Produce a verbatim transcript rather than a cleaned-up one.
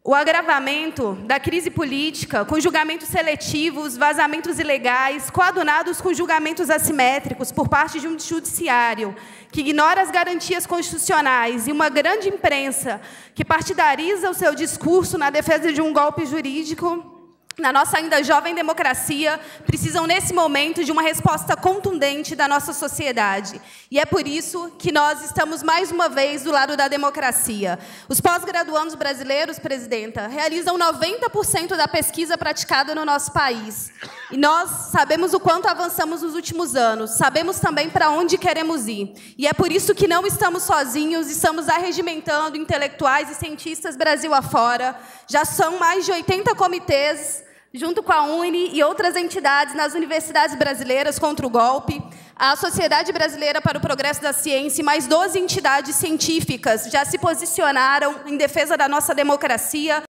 O agravamento da crise política, com julgamentos seletivos, vazamentos ilegais, coadunados com julgamentos assimétricos por parte de um judiciário que ignora as garantias constitucionais e uma grande imprensa que partidariza o seu discurso na defesa de um golpe jurídico, na nossa ainda jovem democracia, precisam, nesse momento, de uma resposta contundente da nossa sociedade. E é por isso que nós estamos, mais uma vez, do lado da democracia. Os pós-graduandos brasileiros, presidenta, realizam noventa por cento da pesquisa praticada no nosso país. E nós sabemos o quanto avançamos nos últimos anos, sabemos também para onde queremos ir. E é por isso que não estamos sozinhos, estamos arregimentando intelectuais e cientistas Brasil afora. Já são mais de oitenta comitês, junto com a UNE e outras entidades nas universidades brasileiras contra o golpe, a Sociedade Brasileira para o Progresso da Ciência e mais doze entidades científicas já se posicionaram em defesa da nossa democracia.